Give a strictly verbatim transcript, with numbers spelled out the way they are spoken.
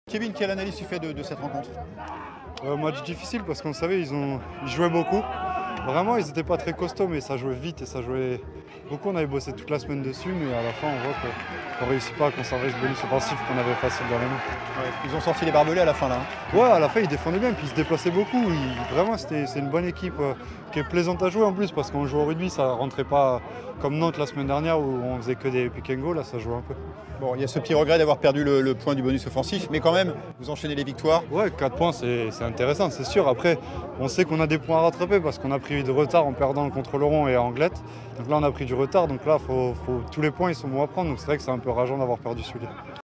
Kevin, quelle analyse tu fais de, de cette rencontre? Euh, match difficile parce qu'on savait, ils, ont, ils jouaient beaucoup. Vraiment, ils n'étaient pas très costauds, mais ça jouait vite et ça jouait beaucoup. On avait bossé toute la semaine dessus, mais à la fin, on voit qu'on ne réussit pas à conserver ce bonus offensif qu'on avait facile dans les mains. Ouais, ils ont sorti les barbelés à la fin là. Hein. Ouais, à la fin, ils défendaient bien, puis ils se déplaçaient beaucoup. Ils- vraiment, c'était, c'est une bonne équipe euh, qui est plaisante à jouer en plus, parce qu'on joue au rugby, ça rentrait pas comme Nantes la semaine dernière où on faisait que des pick and go, là, ça jouait un peu. Bon, il y a ce petit regret d'avoir perdu le, le point du bonus offensif, mais quand même, vous enchaînez les victoires. Ouais, quatre points, c'est c'est intéressant, c'est sûr. Après, on sait qu'on a des points à rattraper parce qu'on a pris de retard en perdant contre Laurent et Anglette. Donc là, on a pris du retard. Donc là, faut, faut- tous les points, ils sont bons à prendre. Donc c'est vrai que c'est un peu rageant d'avoir perdu celui-là.